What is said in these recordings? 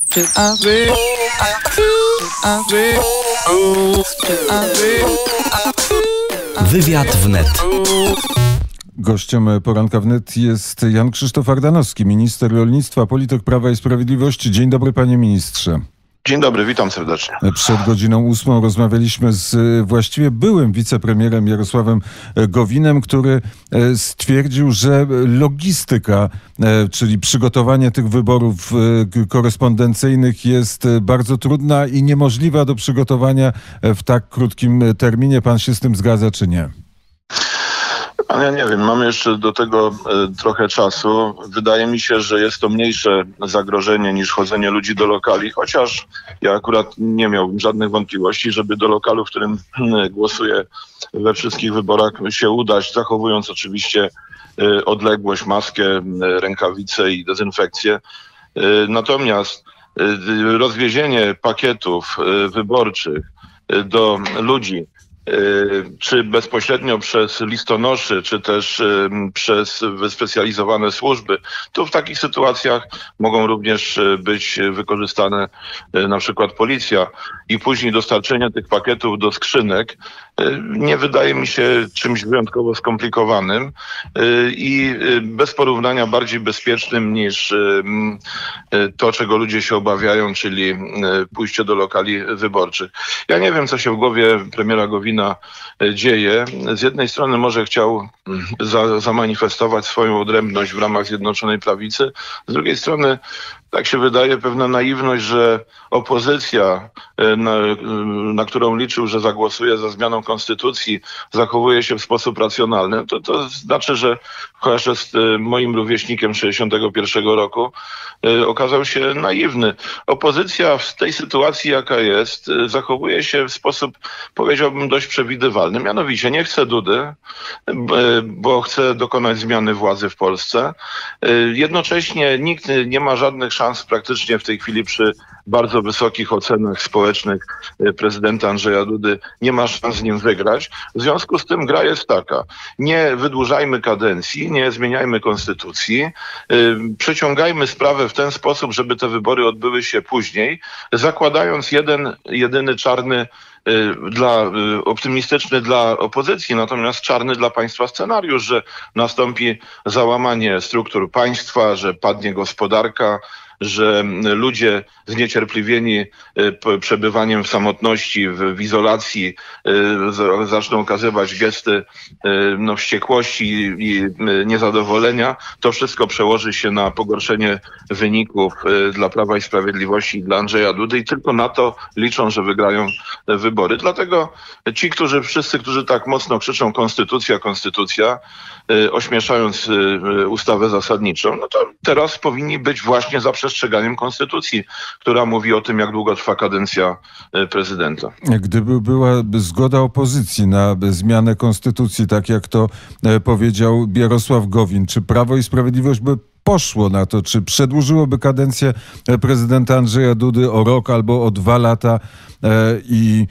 Wywiad wnet. Gościem Poranka Wnet jest Jan Krzysztof Ardanowski, minister rolnictwa, polityk Prawa i Sprawiedliwości. Dzień dobry, panie ministrze. Dzień dobry, witam serdecznie. Przed godziną 8 rozmawialiśmy z właściwie byłym wicepremierem Jarosławem Gowinem, który stwierdził, że logistyka, czyli przygotowanie tych wyborów korespondencyjnych jest bardzo trudna i niemożliwa do przygotowania w tak krótkim terminie. Pan się z tym zgadza, czy nie? Ja nie wiem, mamy jeszcze do tego trochę czasu. Wydaje mi się, że jest to mniejsze zagrożenie niż chodzenie ludzi do lokali, chociaż ja akurat nie miałbym żadnych wątpliwości, żeby do lokalu, w którym głosuję we wszystkich wyborach się udać, zachowując oczywiście odległość, maskę, rękawice i dezynfekcję. Natomiast rozwiezienie pakietów wyborczych do ludzi, czy bezpośrednio przez listonoszy, czy też przez wyspecjalizowane służby, to w takich sytuacjach mogą również być wykorzystane na przykład policja i później dostarczenie tych pakietów do skrzynek nie wydaje mi się czymś wyjątkowo skomplikowanym i bez porównania bardziej bezpiecznym niż to, czego ludzie się obawiają, czyli pójście do lokali wyborczych. Ja nie wiem, co się w głowie premiera Gowina dzieje. Z jednej strony może chciał zamanifestować swoją odrębność w ramach Zjednoczonej Prawicy, z drugiej strony tak się wydaje pewna naiwność, że opozycja, na którą liczył, że zagłosuje za zmianą konstytucji, zachowuje się w sposób racjonalny. To znaczy, że chociaż jest moim rówieśnikiem 61 roku, okazał się naiwny. Opozycja w tej sytuacji, jaka jest, zachowuje się w sposób, powiedziałbym, dość przewidywalny. Mianowicie nie chce Dudy, bo chce dokonać zmiany władzy w Polsce. Jednocześnie nikt nie ma żadnych szans praktycznie w tej chwili przy bardzo wysokich ocenach społecznych prezydenta Andrzeja Dudy, nie ma szans z nim wygrać. W związku z tym gra jest taka: nie wydłużajmy kadencji, nie zmieniajmy konstytucji, przeciągajmy sprawę w ten sposób, żeby te wybory odbyły się później, zakładając jedyny czarny, optymistyczny dla opozycji, natomiast czarny dla państwa scenariusz, że nastąpi załamanie struktur państwa, że padnie gospodarka, że ludzie zniecierpliwieni przebywaniem w samotności, w izolacji zaczną okazywać gesty wściekłości i niezadowolenia. To wszystko przełoży się na pogorszenie wyników dla Prawa i Sprawiedliwości i dla Andrzeja Dudy i tylko na to liczą, że wygrają wybory. Dlatego ci, wszyscy, którzy tak mocno krzyczą konstytucja, konstytucja, ośmieszając ustawę zasadniczą, no to teraz powinni być właśnie za przestrzeganiem konstytucji, która mówi o tym, jak długo trwa kadencja prezydenta. Gdyby była zgoda opozycji na zmianę konstytucji, tak jak to powiedział Jarosław Gowin, czy Prawo i Sprawiedliwość by poszło na to, czy przedłużyłoby kadencję prezydenta Andrzeja Dudy o rok albo o 2 lata i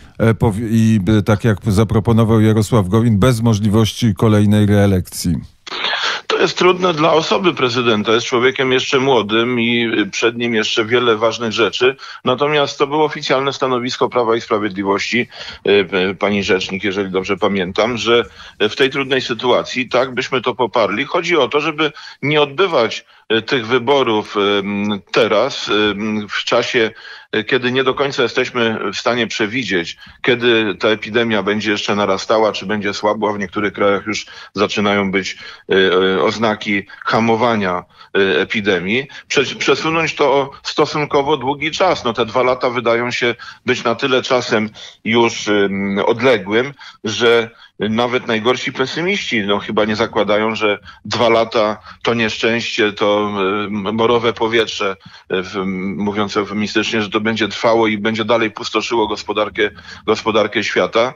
tak jak zaproponował Jarosław Gowin, bez możliwości kolejnej reelekcji? To jest trudne dla osoby prezydenta. Jest człowiekiem jeszcze młodym i przed nim jeszcze wiele ważnych rzeczy. Natomiast to było oficjalne stanowisko Prawa i Sprawiedliwości, pani rzecznik, jeżeli dobrze pamiętam, że w tej trudnej sytuacji tak byśmy to poparli. Chodzi o to, żeby nie odbywać tych wyborów teraz, w czasie, kiedy nie do końca jesteśmy w stanie przewidzieć, kiedy ta epidemia będzie jeszcze narastała, czy będzie słabła. W niektórych krajach już zaczynają być oznaki hamowania epidemii. Przesunąć to o stosunkowo długi czas. No te 2 lata wydają się być na tyle czasem już odległym, że nawet najgorsi pesymiści chyba nie zakładają, że 2 lata to nieszczęście, to morowe powietrze, mówiąc eufemistycznie, że to będzie trwało i będzie dalej pustoszyło gospodarkę świata.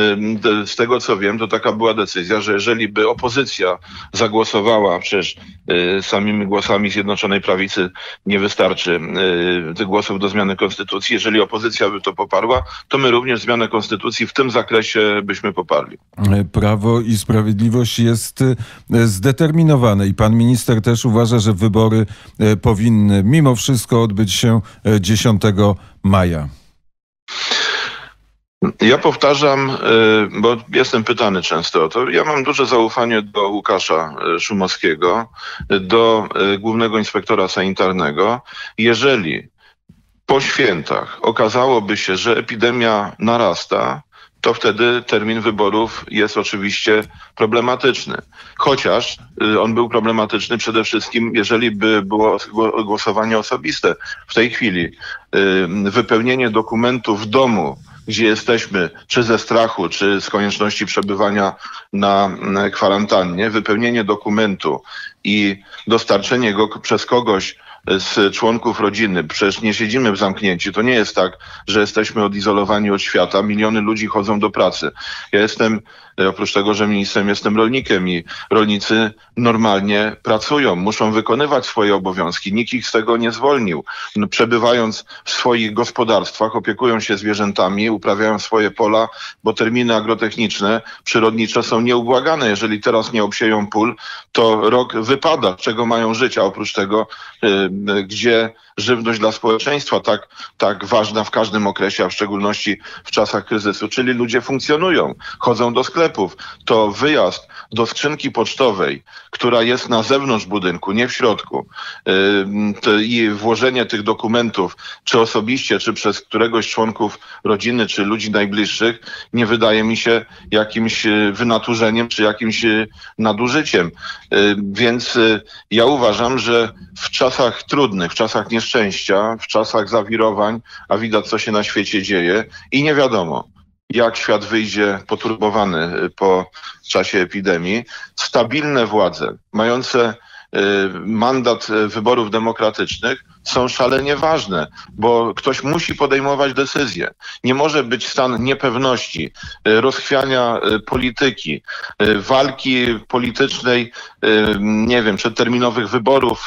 Z tego co wiem, to taka była decyzja, że jeżeli by opozycja zagłosowała, przecież samymi głosami Zjednoczonej Prawicy nie wystarczy tych głosów do zmiany konstytucji, jeżeli opozycja by to poparła, to my również zmianę konstytucji w tym zakresie byśmy poparli. Prawo i Sprawiedliwość jest zdeterminowane i pan minister też uważa, że wybory powinny mimo wszystko odbyć się 10 maja. Ja powtarzam, bo jestem pytany często o to, ja mam duże zaufanie do Łukasza Szumowskiego, do głównego inspektora sanitarnego. Jeżeli po świętach okazałoby się, że epidemia narasta, to wtedy termin wyborów jest oczywiście problematyczny. Chociaż on był problematyczny przede wszystkim, jeżeli by było głosowanie osobiste. W tej chwili wypełnienie dokumentu w domu, gdzie jesteśmy, czy ze strachu, czy z konieczności przebywania na kwarantannie, wypełnienie dokumentu i dostarczenie go przez kogoś z członków rodziny. Przecież nie siedzimy w zamknięciu. To nie jest tak, że jesteśmy odizolowani od świata. Miliony ludzi chodzą do pracy. Ja jestem, oprócz tego, że ministrem, jestem rolnikiem i rolnicy normalnie pracują, muszą wykonywać swoje obowiązki. Nikt ich z tego nie zwolnił. Przebywając w swoich gospodarstwach, opiekują się zwierzętami, uprawiają swoje pola, bo terminy agrotechniczne, przyrodnicze są nieubłagane. Jeżeli teraz nie obsieją pól, to rok wypada, z czego mają żyć, a oprócz tego gdzie żywność dla społeczeństwa tak ważna w każdym okresie, a w szczególności w czasach kryzysu, czyli ludzie funkcjonują, chodzą do sklepów. To wyjazd do skrzynki pocztowej, która jest na zewnątrz budynku, nie w środku, i włożenie tych dokumentów, czy osobiście, czy przez któregoś z członków rodziny, czy ludzi najbliższych, nie wydaje mi się jakimś wynaturzeniem, czy jakimś nadużyciem. Więc ja uważam, że w czasach trudnych, w czasach nieszczęścia, w czasach zawirowań, a widać, co się na świecie dzieje i nie wiadomo, jak świat wyjdzie poturbowany po czasie epidemii, stabilne władze mające mandat wyborów demokratycznych są szalenie ważne, bo ktoś musi podejmować decyzje. Nie może być stan niepewności, rozchwiania polityki, walki politycznej, nie wiem, przedterminowych wyborów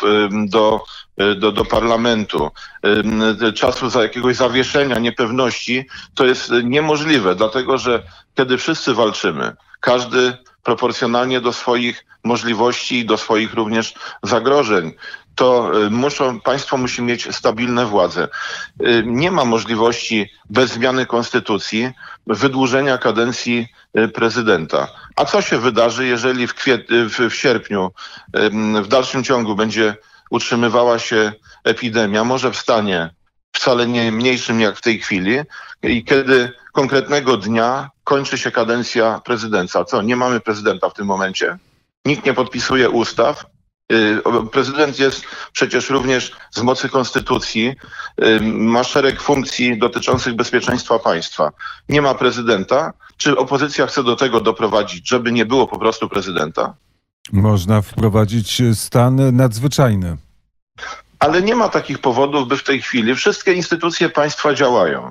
do parlamentu, czasu za jakiegoś zawieszenia, niepewności. To jest niemożliwe, dlatego że kiedy wszyscy walczymy, każdy proporcjonalnie do swoich możliwości i do swoich również zagrożeń, to państwo musi mieć stabilne władze. Nie ma możliwości bez zmiany konstytucji wydłużenia kadencji prezydenta. A co się wydarzy, jeżeli w sierpniu w dalszym ciągu będzie utrzymywała się epidemia, może w stanie wcale nie mniejszym jak w tej chwili, i kiedy konkretnego dnia kończy się kadencja prezydenta. Co, nie mamy prezydenta w tym momencie? Nikt nie podpisuje ustaw. Prezydent jest przecież również z mocy konstytucji, ma szereg funkcji dotyczących bezpieczeństwa państwa. Nie ma prezydenta. Czy opozycja chce do tego doprowadzić, żeby nie było po prostu prezydenta? Można wprowadzić stan nadzwyczajny. Ale nie ma takich powodów, by w tej chwili wszystkie instytucje państwa działają.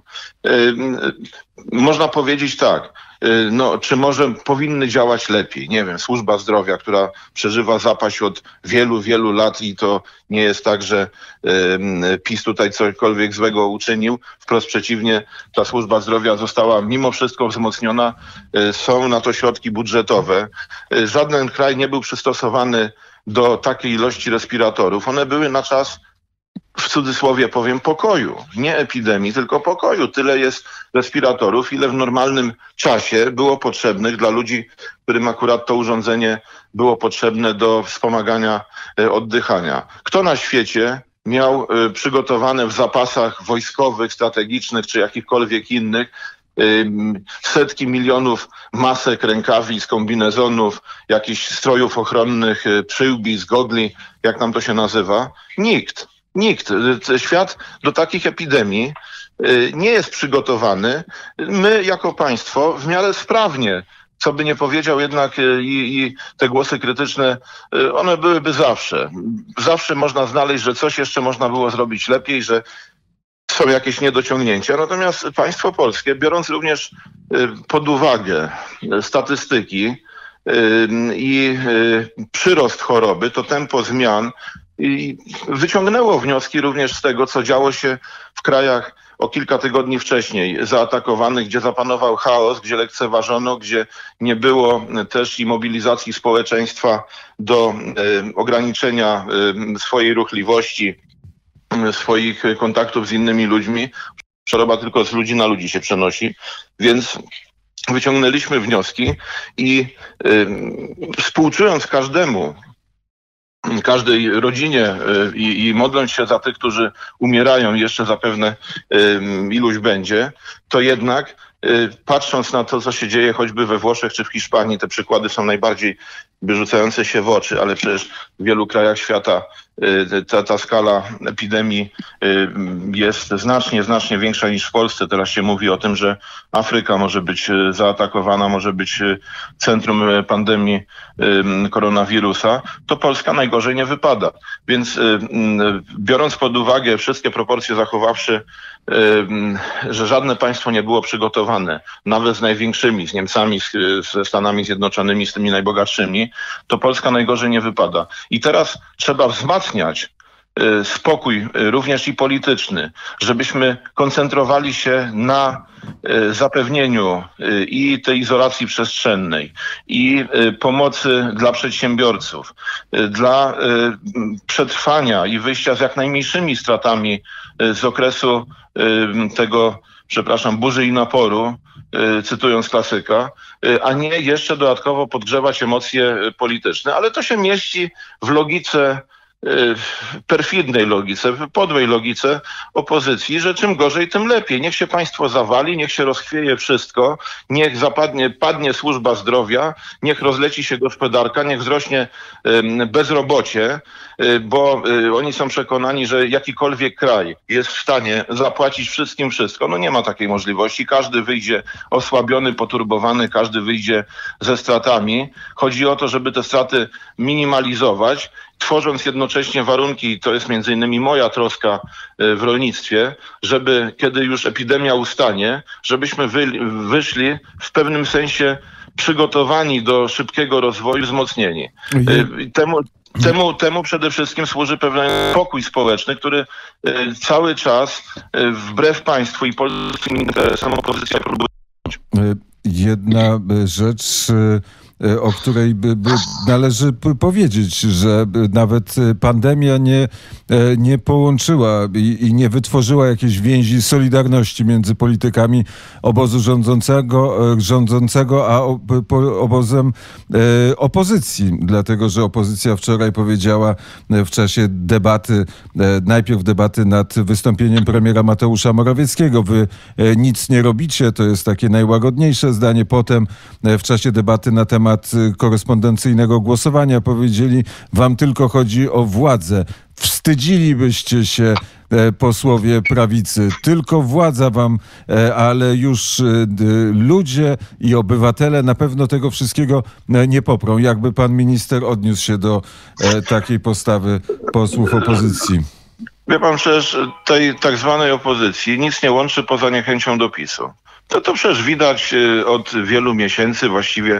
Można powiedzieć tak, czy może powinny działać lepiej? Nie wiem, służba zdrowia, która przeżywa zapaść od wielu, wielu lat i to nie jest tak, że PiS tutaj cokolwiek złego uczynił. Wprost przeciwnie, ta służba zdrowia została mimo wszystko wzmocniona. Są na to środki budżetowe. Żaden kraj nie był przystosowany do takiej ilości respiratorów. One były na czas, w cudzysłowie powiem, pokoju. Nie epidemii, tylko pokoju. Tyle jest respiratorów, ile w normalnym czasie było potrzebnych dla ludzi, którym akurat to urządzenie było potrzebne do wspomagania oddychania. Kto na świecie miał przygotowane w zapasach wojskowych, strategicznych czy jakichkolwiek innych setki milionów masek, rękawic, kombinezonów, jakichś strojów ochronnych, przyłbic, gogli, jak nam to się nazywa? Nikt. Świat do takich epidemii nie jest przygotowany. My jako państwo w miarę sprawnie, co by nie powiedział jednak i te głosy krytyczne, one byłyby zawsze. Zawsze można znaleźć, że coś jeszcze można było zrobić lepiej, że są jakieś niedociągnięcia. Natomiast państwo polskie, biorąc również pod uwagę statystyki i przyrost choroby, to tempo zmian, i wyciągnęło wnioski również z tego, co działo się w krajach o kilka tygodni wcześniej zaatakowany, gdzie zapanował chaos, gdzie lekceważono, gdzie nie było też i mobilizacji społeczeństwa do ograniczenia swojej ruchliwości, swoich kontaktów z innymi ludźmi. Choroba tylko z ludzi na ludzi się przenosi, więc wyciągnęliśmy wnioski i współczując każdej rodzinie i modląc się za tych, którzy umierają, jeszcze zapewne iluś będzie, to jednak patrząc na to, co się dzieje choćby we Włoszech czy w Hiszpanii, te przykłady są najbardziej rzucające się w oczy, ale przecież w wielu krajach świata ta skala epidemii jest znacznie większa niż w Polsce. Teraz się mówi o tym, że Afryka może być zaatakowana, może być centrum pandemii koronawirusa. To Polska najgorzej nie wypada. Więc biorąc pod uwagę wszystkie proporcje zachowawszy, że żadne państwo nie było przygotowane, nawet z największymi, z Niemcami, ze Stanami Zjednoczonymi, z tymi najbogatszymi, to Polska najgorzej nie wypada. I teraz trzeba wzmacniać spokój również i polityczny, żebyśmy koncentrowali się na zapewnieniu i tej izolacji przestrzennej, i pomocy dla przedsiębiorców, dla przetrwania i wyjścia z jak najmniejszymi stratami z okresu tego, burzy i naporu, cytując klasyka, a nie jeszcze dodatkowo podgrzewać emocje polityczne. Ale to się mieści w logice, perfidnej logice, podłej logice opozycji, że czym gorzej, tym lepiej. Niech się państwo zawali, niech się rozchwieje wszystko, niech padnie służba zdrowia, niech rozleci się gospodarka, niech wzrośnie bezrobocie, bo oni są przekonani, że jakikolwiek kraj jest w stanie zapłacić wszystkim wszystko. No nie ma takiej możliwości. Każdy wyjdzie osłabiony, poturbowany, każdy wyjdzie ze stratami. Chodzi o to, żeby te straty minimalizować, tworząc jednocześnie warunki, to jest między innymi moja troska w rolnictwie, żeby kiedy już epidemia ustanie, żebyśmy wyszli w pewnym sensie przygotowani do szybkiego rozwoju, wzmocnieni. Temu przede wszystkim służy pewien pokój społeczny, który cały czas wbrew państwu i polskim interesom opozycja próbuje. Jedna rzecz, o której należy powiedzieć, że nawet pandemia nie połączyła i nie wytworzyła jakiejś więzi solidarności między politykami obozu rządzącego a obozem opozycji. Dlatego, że opozycja wczoraj powiedziała w czasie debaty, najpierw debaty nad wystąpieniem premiera Mateusza Morawieckiego. Wy nic nie robicie, to jest takie najłagodniejsze zdanie. Potem w czasie debaty na temat korespondencyjnego głosowania powiedzieli, wam tylko chodzi o władzę. Wstydzilibyście się, posłowie prawicy. Tylko władza wam, ale już ludzie i obywatele na pewno tego wszystkiego nie poprą. Jakby pan minister odniósł się do takiej postawy posłów opozycji? Wie pan, przecież tej tak zwanej opozycji nic nie łączy poza niechęcią do PiS-u. To przecież widać od wielu miesięcy, właściwie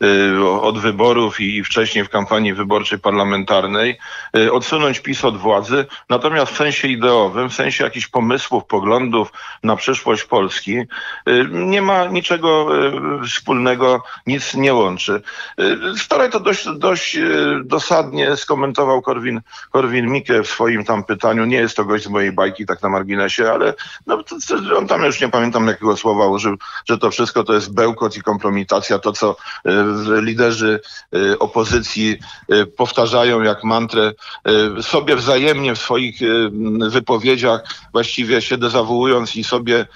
od wyborów i wcześniej w kampanii wyborczej parlamentarnej, odsunąć PiS od władzy. Natomiast w sensie ideowym, w sensie jakichś pomysłów, poglądów na przyszłość Polski nie ma niczego wspólnego, nic nie łączy. Wczoraj to dość dosadnie skomentował Korwin-Mikke w swoim tam pytaniu. Nie jest to gość z mojej bajki, tak na marginesie, ale no, on tam już nie pamiętam jakiego słowa użył, że to wszystko to jest bełkot i kompromitacja, to co liderzy opozycji powtarzają jak mantrę, sobie wzajemnie w swoich wypowiedziach właściwie się dezawuując i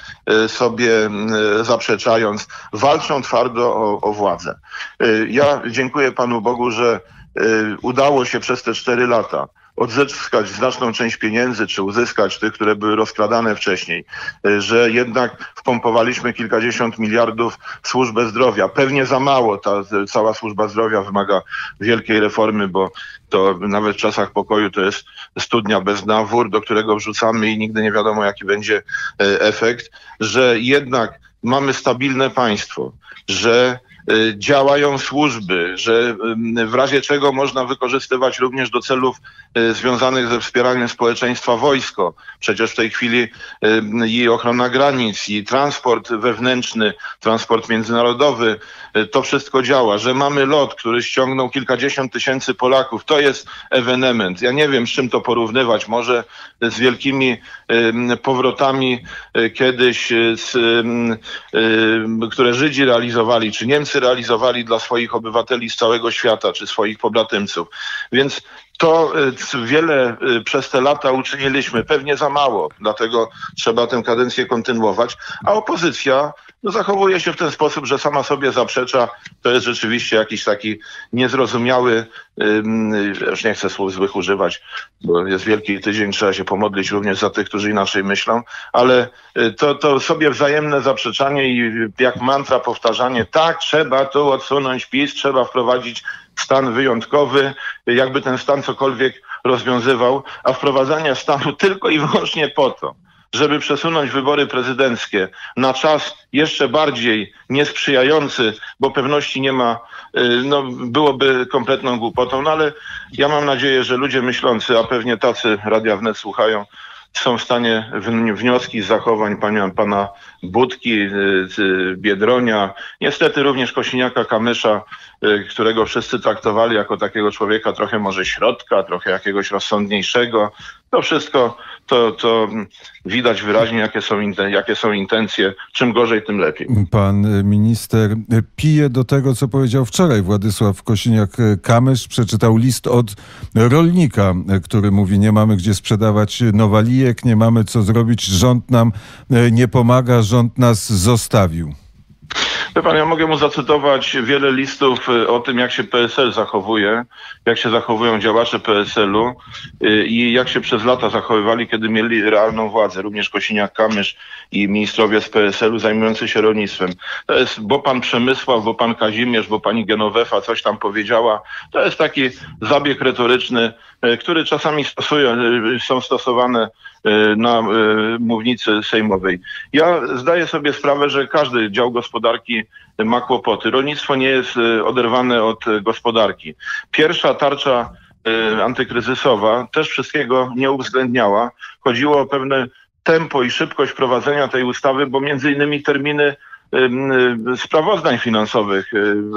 sobie zaprzeczając, walczą twardo o władzę. Ja dziękuję Panu Bogu, że udało się przez te 4 lata odzyskać znaczną część pieniędzy, czy uzyskać tych, które były rozkradane wcześniej, że jednak wpompowaliśmy kilkadziesiąt miliardów w służbę zdrowia. Pewnie za mało, ta cała służba zdrowia wymaga wielkiej reformy, bo to nawet w czasach pokoju to jest studnia bez dna, wór, do którego wrzucamy i nigdy nie wiadomo, jaki będzie efekt, że jednak mamy stabilne państwo, że działają służby, że w razie czego można wykorzystywać również do celów związanych ze wspieraniem społeczeństwa wojsko. Przecież w tej chwili i ochrona granic, i transport wewnętrzny, transport międzynarodowy, to wszystko działa. Że mamy LOT, który ściągnął kilkadziesiąt tysięcy Polaków, to jest ewenement. Ja nie wiem, z czym to porównywać. Może z wielkimi powrotami kiedyś, które Żydzi realizowali, czy Niemcy realizowali dla swoich obywateli z całego świata, czy swoich pobratymców. Więc to wiele przez te lata uczyniliśmy, pewnie za mało, dlatego trzeba tę kadencję kontynuować, a opozycja zachowuje się w ten sposób, że sama sobie zaprzecza. To jest rzeczywiście jakiś taki niezrozumiały, już nie chcę słów złych używać, bo jest Wielki Tydzień, trzeba się pomodlić również za tych, którzy inaczej myślą, ale to sobie wzajemne zaprzeczanie i jak mantra powtarzanie, tak, trzeba tu odsunąć PiS, trzeba wprowadzić stan wyjątkowy, jakby ten stan cokolwiek rozwiązywał, a wprowadzanie stanu tylko i wyłącznie po to, żeby przesunąć wybory prezydenckie na czas jeszcze bardziej niesprzyjający, bo pewności nie ma, byłoby kompletną głupotą. No ale ja mam nadzieję, że ludzie myślący, a pewnie tacy Radia Wnet słuchają, są w stanie wnioski z zachowań pana Budki, Biedronia, niestety również Kosiniaka-Kamysza, którego wszyscy traktowali jako takiego człowieka trochę może środka, trochę jakiegoś rozsądniejszego. To wszystko to widać wyraźnie, jakie są intencje. Czym gorzej, tym lepiej. Pan minister pije do tego, co powiedział wczoraj Władysław Kosiniak-Kamysz. Przeczytał list od rolnika, który mówi: nie mamy gdzie sprzedawać nowalijek, nie mamy co zrobić, rząd nam nie pomaga, rząd nas zostawił. Wie pan, ja mogę mu zacytować wiele listów o tym, jak się PSL zachowuje, jak się zachowują działacze PSL-u i jak się przez lata zachowywali, kiedy mieli realną władzę. Również Kosiniak-Kamysz i ministrowie z PSL-u zajmujący się rolnictwem. To jest, bo pan Przemysław, bo pan Kazimierz, bo pani Genowefa coś tam powiedziała. To jest taki zabieg retoryczny, który czasami są stosowane na mównicy sejmowej. Ja zdaję sobie sprawę, że każdy dział gospodarki ma kłopoty. Rolnictwo nie jest oderwane od gospodarki. Pierwsza tarcza antykryzysowa też wszystkiego nie uwzględniała. Chodziło o pewne tempo i szybkość prowadzenia tej ustawy, bo między innymi terminy sprawozdań finansowych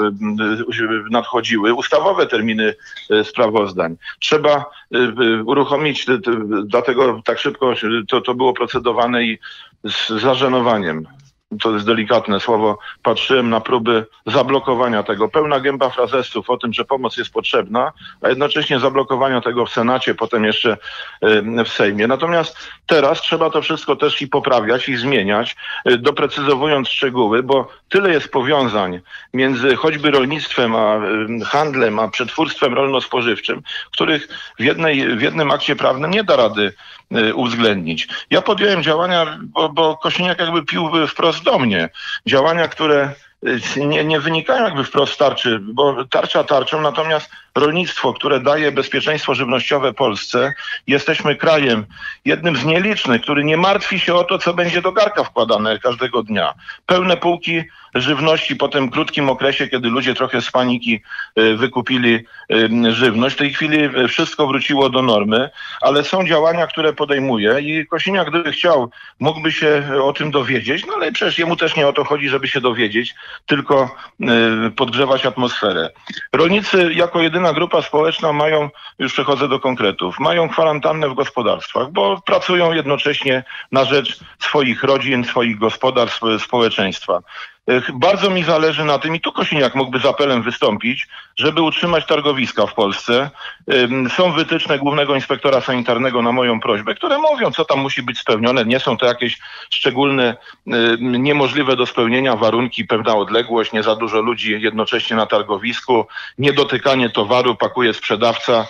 nadchodziły, ustawowe terminy sprawozdań. Trzeba uruchomić, dlatego tak szybko to było procedowane i z zażenowaniem, to jest delikatne słowo, patrzyłem na próby zablokowania tego. Pełna gęba frazesów o tym, że pomoc jest potrzebna, a jednocześnie zablokowania tego w Senacie, potem jeszcze w Sejmie. Natomiast teraz trzeba to wszystko też i poprawiać, i zmieniać, doprecyzowując szczegóły, bo tyle jest powiązań między choćby rolnictwem, a handlem, a przetwórstwem rolno-spożywczym, których w jednym akcie prawnym nie da rady uwzględnić. Ja podjąłem działania, bo Kosiniak jakby pił wprost do mnie. Działania, które nie wynikają jakby wprost z tarczy, bo tarcza tarczą, natomiast rolnictwo, które daje bezpieczeństwo żywnościowe Polsce, jesteśmy krajem jednym z nielicznych, który nie martwi się o to, co będzie do garka wkładane każdego dnia. Pełne półki żywności po tym krótkim okresie, kiedy ludzie trochę z paniki wykupili żywność. W tej chwili wszystko wróciło do normy, ale są działania, które podejmuje i Kosiniak, gdyby chciał, mógłby się o tym dowiedzieć, no ale przecież jemu też nie o to chodzi, żeby się dowiedzieć, tylko podgrzewać atmosferę. Rolnicy jako jedyna grupa społeczna mają, już przechodzę do konkretów, mają kwarantannę w gospodarstwach, bo pracują jednocześnie na rzecz swoich rodzin, swoich gospodarstw, społeczeństwa. Bardzo mi zależy na tym, i tu Kosiniak mógłby z apelem wystąpić, żeby utrzymać targowiska w Polsce. Są wytyczne Głównego Inspektora Sanitarnego na moją prośbę, które mówią, co tam musi być spełnione. Nie są to jakieś szczególne, niemożliwe do spełnienia warunki, pewna odległość, nie za dużo ludzi jednocześnie na targowisku, niedotykanie towaru, pakuje sprzedawca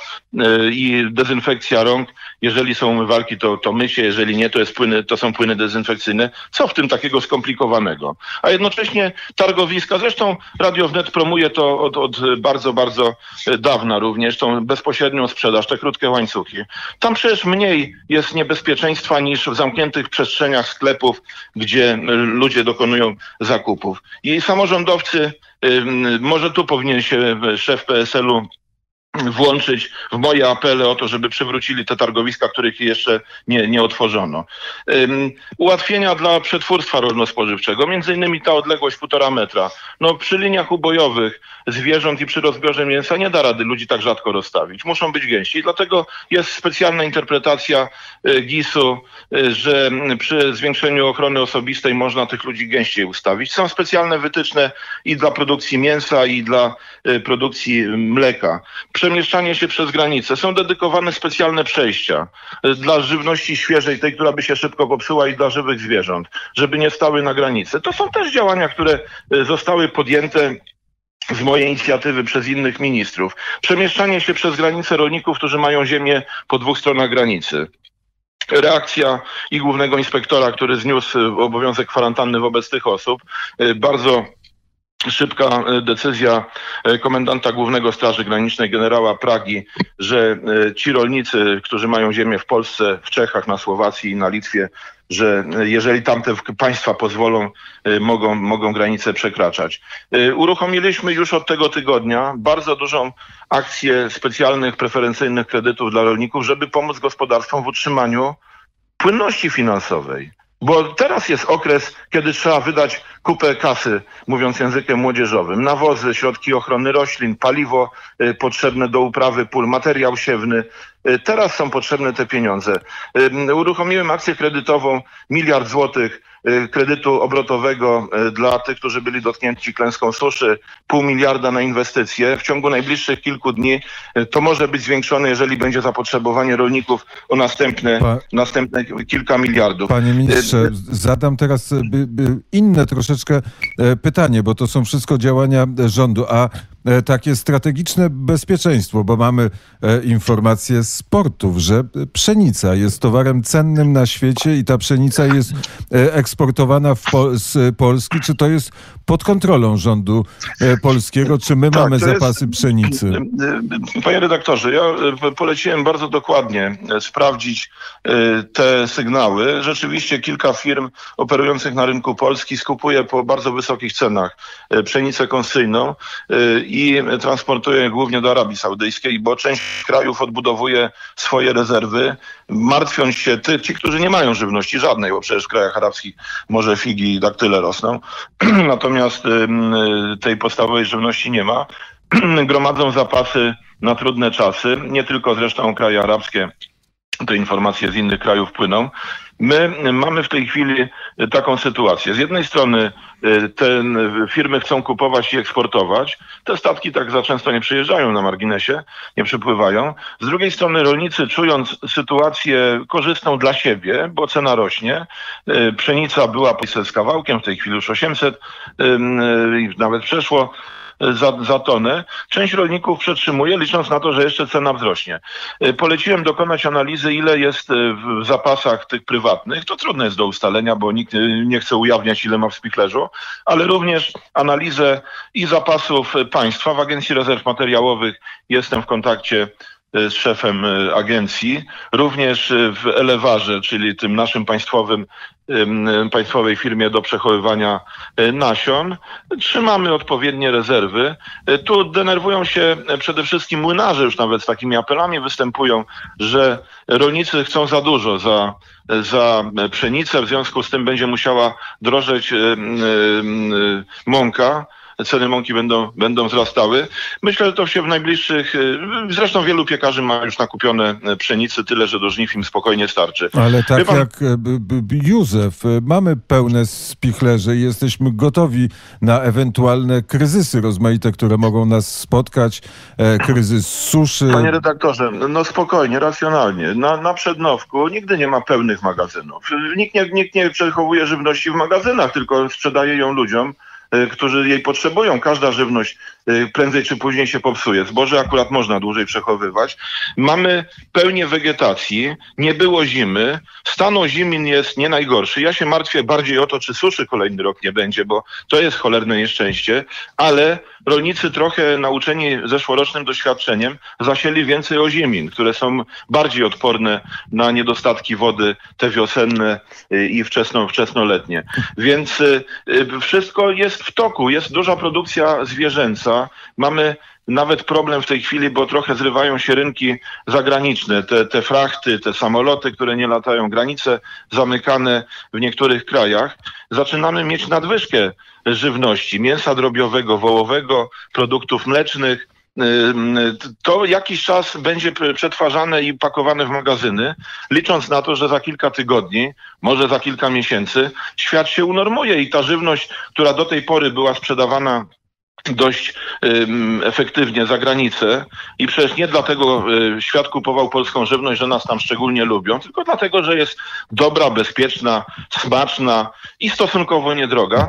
i dezynfekcja rąk. Jeżeli są umywalki, to mycie, jeżeli nie, to są płyny dezynfekcyjne. Co w tym takiego skomplikowanego? A jednocześnie jednocześnie targowiska, zresztą Radio Wnet promuje to od bardzo, bardzo dawna również, tą bezpośrednią sprzedaż, te krótkie łańcuchy. Tam przecież mniej jest niebezpieczeństwa niż w zamkniętych przestrzeniach sklepów, gdzie ludzie dokonują zakupów. I samorządowcy, może tu powinien się szef PSL-u włączyć w moje apele o to, żeby przywrócili te targowiska, których jeszcze nie otworzono. Ułatwienia dla przetwórstwa rolno-spożywczego, między innymi ta odległość 1,5 metra. No, przy liniach ubojowych zwierząt i przy rozbiorze mięsa nie da rady ludzi tak rzadko rozstawić. Muszą być gęści. Dlatego jest specjalna interpretacja GIS-u, że przy zwiększeniu ochrony osobistej można tych ludzi gęściej ustawić. Są specjalne wytyczne i dla produkcji mięsa, i dla produkcji mleka. Przemieszczanie się przez granicę. Są dedykowane specjalne przejścia dla żywności świeżej, tej, która by się szybko popsuła, i dla żywych zwierząt, żeby nie stały na granicy. To są też działania, które zostały podjęte z mojej inicjatywy przez innych ministrów. Przemieszczanie się przez granicę rolników, którzy mają ziemię po 2 stronach granicy. Reakcja i głównego inspektora, który zniósł obowiązek kwarantanny wobec tych osób. Bardzo szybka decyzja komendanta Głównego Straży Granicznej generała Pragi, że ci rolnicy, którzy mają ziemię w Polsce, w Czechach, na Słowacji i na Litwie, że jeżeli tamte państwa pozwolą, mogą granice przekraczać. Uruchomiliśmy już od tego tygodnia bardzo dużą akcję specjalnych, preferencyjnych kredytów dla rolników, żeby pomóc gospodarstwom w utrzymaniu płynności finansowej. Bo teraz jest okres, kiedy trzeba wydać kupę kasy, mówiąc językiem młodzieżowym. Nawozy, środki ochrony roślin, paliwo potrzebne do uprawy pól, materiał siewny. Teraz są potrzebne te pieniądze. Uruchomiłem akcję kredytową 1 miliard złotych kredytu obrotowego dla tych, którzy byli dotknięci klęską suszy, 0,5 miliarda na inwestycje. W ciągu najbliższych kilku dni to może być zwiększone, jeżeli będzie zapotrzebowanie rolników o następne kilka miliardów. Panie ministrze, zadam teraz inne troszeczkę pytanie, bo to są wszystko działania rządu, a takie strategiczne bezpieczeństwo, bo mamy informacje z portów, że pszenica jest towarem cennym na świecie i ta pszenica jest eksportowana z Polski. Czy to jest pod kontrolą rządu polskiego? Czy my mamy zapasy pszenicy? Panie redaktorze, ja poleciłem bardzo dokładnie sprawdzić te sygnały. Rzeczywiście kilka firm operujących na rynku Polski skupuje po bardzo wysokich cenach pszenicę konsyjną i transportuje głównie do Arabii Saudyjskiej, bo część krajów odbudowuje swoje rezerwy, martwiąc się ci, którzy nie mają żywności żadnej, bo przecież w krajach arabskich może figi i daktyle rosną, natomiast tej podstawowej żywności nie ma. Gromadzą zapasy na trudne czasy, nie tylko zresztą kraje arabskie, te informacje z innych krajów płyną. My mamy w tej chwili taką sytuację. Z jednej strony te firmy chcą kupować i eksportować. Te statki tak za często nie przyjeżdżają, na marginesie, nie przypływają. Z drugiej strony rolnicy, czując sytuację korzystną dla siebie, bo cena rośnie, pszenica była z kawałkiem, w tej chwili już 800, nawet przeszło za tonę. Część rolników przetrzymuje, licząc na to, że jeszcze cena wzrośnie. Poleciłem dokonać analizy, ile jest w zapasach tych prywatnych. To trudne jest do ustalenia, bo nikt nie chce ujawniać, ile ma w spichlerzu, ale również analizę i zapasów państwa. W Agencji Rezerw Materiałowych jestem w kontakcie z szefem agencji, również w Elewarze, czyli tym naszym państwowej firmie do przechowywania nasion. Trzymamy odpowiednie rezerwy. Tu denerwują się przede wszystkim młynarze, już nawet z takimi apelami występują, że rolnicy chcą za dużo za pszenicę, w związku z tym będzie musiała drożeć mąka. Ceny mąki będą wzrastały. Myślę, że to się w najbliższych... Zresztą wielu piekarzy ma już nakupione pszenicy, tyle, że do żniw im spokojnie starczy. Ale tak jak Józef, mamy pełne spichlerze i jesteśmy gotowi na ewentualne kryzysy rozmaite, które mogą nas spotkać. Kryzys suszy. Panie redaktorze, no spokojnie, racjonalnie. Na Przednowku nigdy nie ma pełnych magazynów. Nikt nie przechowuje żywności w magazynach, tylko sprzedaje ją ludziom którzy jej potrzebują. Każda żywność prędzej czy później się popsuje. Zboże akurat można dłużej przechowywać. Mamy pełnię wegetacji, nie było zimy, stan ozimiin jest nie najgorszy. Ja się martwię bardziej o to, czy suszy kolejny rok nie będzie, bo to jest cholerne nieszczęście, ale rolnicy trochę nauczeni zeszłorocznym doświadczeniem zasieli więcej ozimiin, które są bardziej odporne na niedostatki wody, te wiosenne i wczesnoletnie. Więc wszystko jest w toku, jest duża produkcja zwierzęca. Mamy nawet problem w tej chwili, bo trochę zrywają się rynki zagraniczne. Te frachty, te samoloty, które nie latają, granice zamykane w niektórych krajach. Zaczynamy mieć nadwyżkę żywności, mięsa drobiowego, wołowego, produktów mlecznych. To jakiś czas będzie przetwarzane i pakowane w magazyny, licząc na to, że za kilka tygodni, może za kilka miesięcy świat się unormuje i ta żywność, która do tej pory była sprzedawana dość efektywnie za granicę i przecież nie dlatego świat kupował polską żywność, że nas tam szczególnie lubią, tylko dlatego, że jest dobra, bezpieczna, smaczna i stosunkowo niedroga,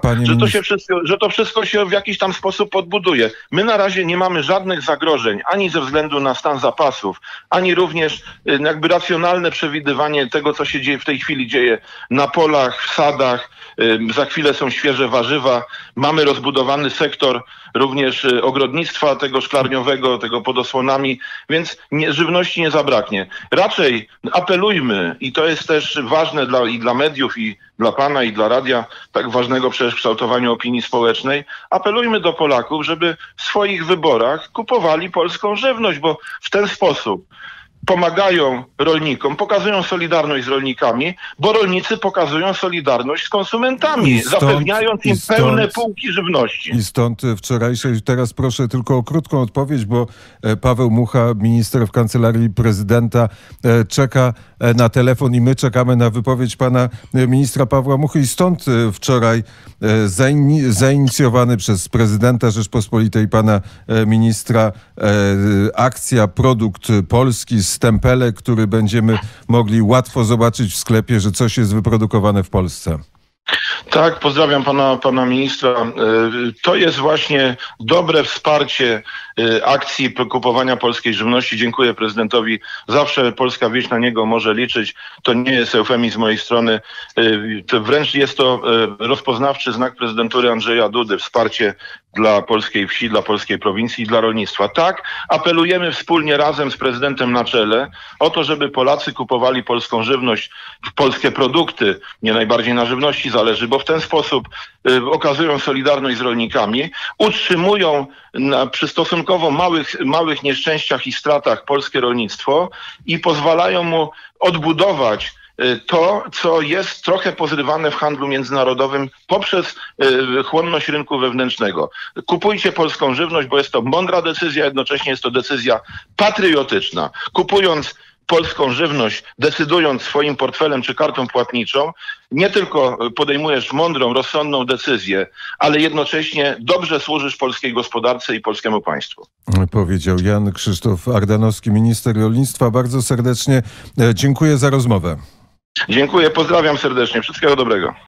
że to wszystko się w jakiś tam sposób odbuduje. My na razie nie mamy żadnych zagrożeń, ani ze względu na stan zapasów, ani również jakby racjonalne przewidywanie tego, co się dzieje w tej chwili dzieje na polach, w sadach. Za chwilę są świeże warzywa, mamy rozbudowany sektor również ogrodnictwa tego szklarniowego, tego pod osłonami, więc żywności nie zabraknie. Raczej apelujmy, i to jest też ważne i dla mediów, i dla pana, i dla radia, tak ważnego przecież w kształtowaniu opinii społecznej, apelujmy do Polaków, żeby w swoich wyborach kupowali polską żywność, bo w ten sposób pomagają rolnikom, pokazują solidarność z rolnikami, bo rolnicy pokazują solidarność z konsumentami, zapewniając im pełne półki żywności. I stąd wczorajsze, teraz proszę tylko o krótką odpowiedź, bo Paweł Mucha, minister w Kancelarii Prezydenta, czeka na telefon i my czekamy na wypowiedź pana ministra Pawła Muchy i stąd wczoraj zainicjowany przez prezydenta Rzeczpospolitej, pana ministra, akcja Produkt Polski, stempelek, który będziemy mogli łatwo zobaczyć w sklepie, że coś jest wyprodukowane w Polsce. Tak, pozdrawiam pana ministra. To jest właśnie dobre wsparcie akcji kupowania polskiej żywności. Dziękuję prezydentowi. Zawsze polska wieś na niego może liczyć. To nie jest eufemizm z mojej strony. Wręcz jest to rozpoznawczy znak prezydentury Andrzeja Dudy. Wsparcie dla polskiej wsi, dla polskiej prowincji i dla rolnictwa. Tak, apelujemy wspólnie razem z prezydentem na czele o to, żeby Polacy kupowali polską żywność, polskie produkty. Nie najbardziej na żywności zależy, bo w ten sposób okazują solidarność z rolnikami, utrzymują przy stosunkowo małych nieszczęściach i stratach polskie rolnictwo i pozwalają mu odbudować to, co jest trochę pozrywane w handlu międzynarodowym poprzez chłonność rynku wewnętrznego. Kupujcie polską żywność, bo jest to mądra decyzja, jednocześnie jest to decyzja patriotyczna. Kupując polską żywność, decydując swoim portfelem czy kartą płatniczą, nie tylko podejmujesz mądrą, rozsądną decyzję, ale jednocześnie dobrze służysz polskiej gospodarce i polskiemu państwu. Powiedział Jan Krzysztof Ardanowski, minister rolnictwa. Bardzo serdecznie dziękuję za rozmowę. Dziękuję, pozdrawiam serdecznie. Wszystkiego dobrego.